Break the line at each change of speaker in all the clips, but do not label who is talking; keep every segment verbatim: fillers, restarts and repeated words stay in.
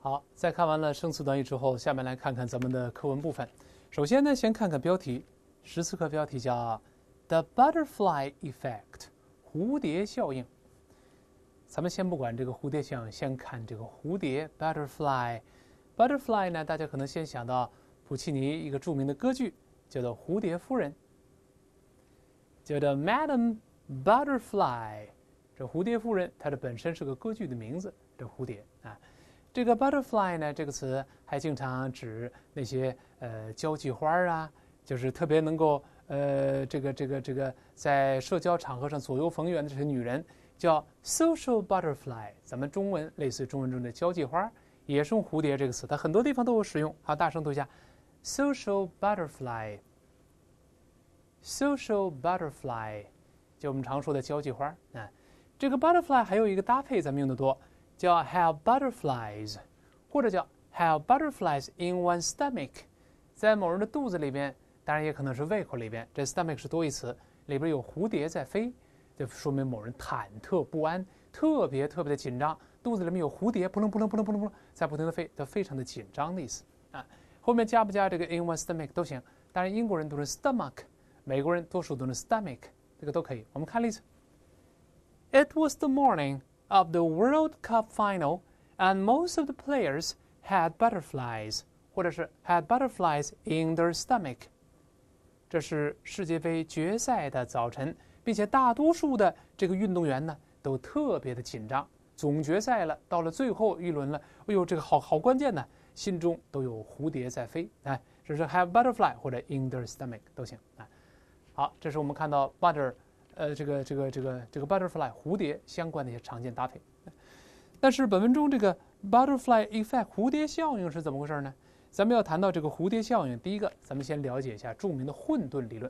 好，在看完了生词短语之后，下面来看看咱们的课文部分。首先呢，先看看标题，十四课标题叫 The Butterfly Effect 蝴蝶效应。咱们先不管这个蝴蝶效应，先看这个蝴蝶 butterfly。butterfly 呢，大家可能先想到普契尼一个著名的歌剧，叫做《蝴蝶夫人》，叫做 Madame Butterfly。这蝴蝶夫人，它的本身是个歌剧的名字，这蝴蝶啊。这个 butterfly 呢，这个词还经常指那些呃交际花啊，就是特别能够呃这个这个这个在社交场合上左右逢源的这些女人，叫 social butterfly。咱们中文类似于中文中的交际花，也是用蝴蝶这个词，它很多地方都有使用。好，大声读一下 social butterfly。social butterfly 就我们常说的交际花啊。这个 butterfly 还有一个搭配，咱们用的多。叫 have butterflies， 或者叫 have butterflies in one's stomach， 在某人的肚子里边，当然也可能是胃口里边。这 stomach 是多义词，里边有蝴蝶在飞，就说明某人忐忑不安，特别特别的紧张。肚子里面有蝴蝶，扑棱扑棱扑棱扑棱扑棱，在不停的飞，它非常的紧张的意思啊。后面加不加这个 in one's stomach 都行，当然英国人读成 stomach， 美国人多数读成 stomach， 这个都可以。我们看例子 ：It was the morning of the World Cup final, and most of the players had butterflies， 或者是 had butterflies in their stomach。这是世界杯决赛的早晨，并且大多数的这个运动员呢都特别的紧张。总决赛了，到了最后一轮了，哎呦，这个好好关键呢，心中都有蝴蝶在飞。哎，这是 have butterfly 或者 in their stomach 都行。哎，好，这是我们看到 butter。呃，这个这个这个这个 butterfly 蝴蝶相关的一些常见搭配，但是本文中这个 butterfly effect 蝴蝶效应是怎么回事呢？咱们要谈到这个蝴蝶效应，第一个，咱们先了解一下著名的混沌理论。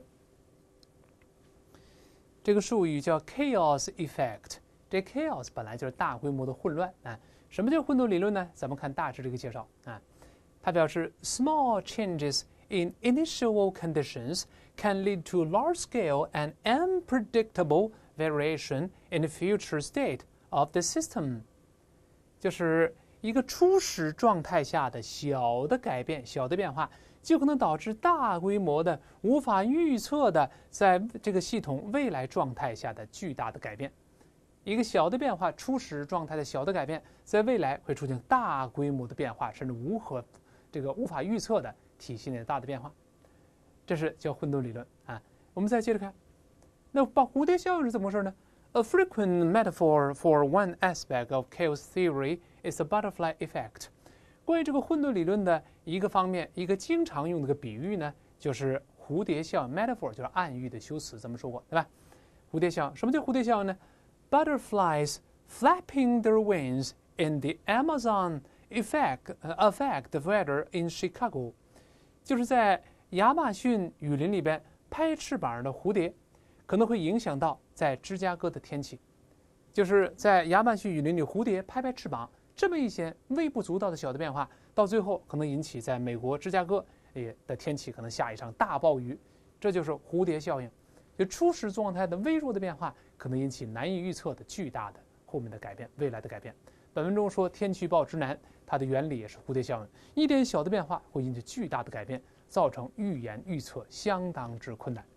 这个术语叫 chaos effect， 这 chaos 本来就是大规模的混乱啊。什么叫混沌理论呢？咱们看大致这个介绍啊，它表示 small changes in initial conditions can lead to large-scale and unpredictable variation in the future state of the system。 就是一个初始状态下的小的改变、小的变化，就可能导致大规模的、无法预测的，在这个系统未来状态下的巨大的改变。一个小的变化，初始状态的小的改变，在未来会出现大规模的变化，甚至无可这个无法预测的体系内的大的变化。这是叫混沌理论啊。我们再接着看，那把蝴蝶效应是怎么回事呢？ A frequent metaphor for one aspect of chaos theory is the butterfly effect。 关于这个混沌理论的一个方面，一个经常用的个比喻呢，就是蝴蝶效应 metaphor 就是暗喻的修辞，咱们说过对吧？蝴蝶效应，什么叫蝴蝶效应呢？ Butterflies flapping their wings in the Amazon effect affect the weather in Chicago。 就是在亚马逊雨林里边拍翅膀的蝴蝶，可能会影响到在芝加哥的天气。就是在亚马逊雨林里，蝴蝶拍拍翅膀，这么一些微不足道的小的变化，到最后可能引起在美国芝加哥的天气可能下一场大暴雨。这就是蝴蝶效应，就初始状态的微弱的变化，可能引起难以预测的巨大的后面的改变，未来的改变。本文中说天气预报之难，它的原理也是蝴蝶效应，一点小的变化会引起巨大的改变，造成预言预测相当之困难。